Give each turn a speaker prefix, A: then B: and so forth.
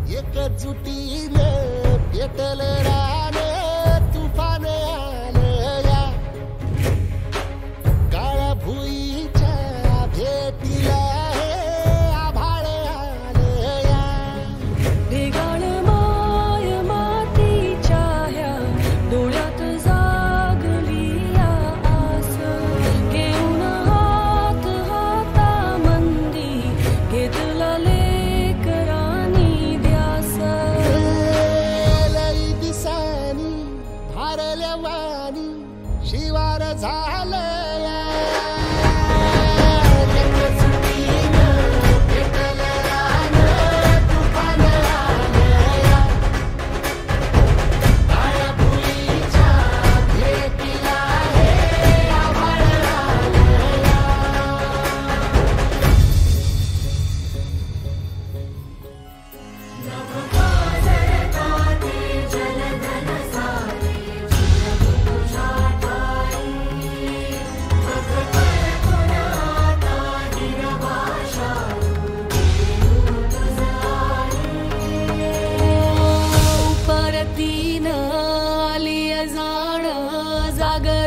A: एकजुटीने पेटल राने तुफान आलं या काळ्या भुईच्या भेटीला हे आभाळ आलं या
B: ढेगाळ माय मातीच्या ह्या डोळ्यात जागली या आस घेऊन हात हातामंदी घेतला लेकरांनी ध्यास
A: लई दिसानी भारल्या वाणी शिवार झालं या एकजुटीनं पेटल रानं तुफान आलं या काळ्या भुईच्या भेटीला हे आभाळ आलं या
B: परतीनं आली जाण जाग